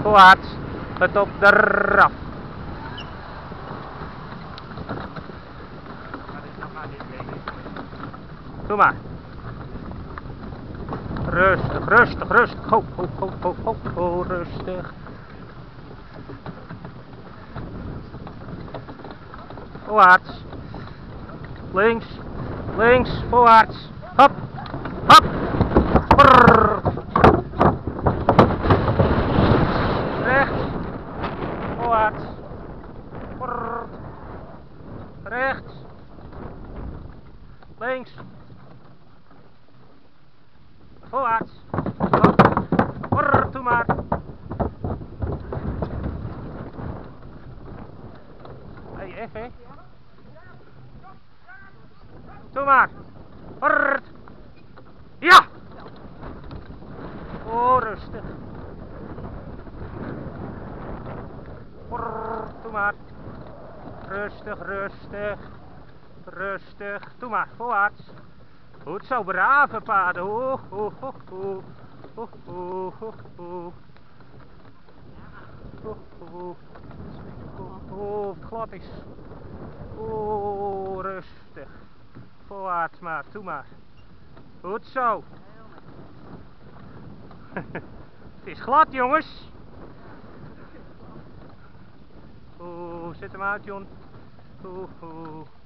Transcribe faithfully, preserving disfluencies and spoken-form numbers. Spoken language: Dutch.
Voorwaarts. Let op de raf. Doe maar. Rustig, rustig, rustig. Ho, ho, ho, ho, ho, ho, rustig. Voorwaarts. Links, links, voorwaarts. Hop, hop. Brrr. Rechts. Voorwaarts. Brrr. Rechts. Links. Voorwaarts. Hop. Brrr. Doe maar. Hey, even. Doe maar. Brrr. Ja! Oh, rustig. Brrr. Doe maar. Rustig, rustig. Rustig. Doe maar, voorwaarts. Goed zo, brave paarden. Ho, ho, ho, ho. Ho, ho, ho, ho. Ho, ho. Oh, het glad is. Oh, rustig. Voorwaarts maar, doe maar. Goed zo. Het is glad, jongens. Oeh, zet hem uit, Jon. Oeh, oeh.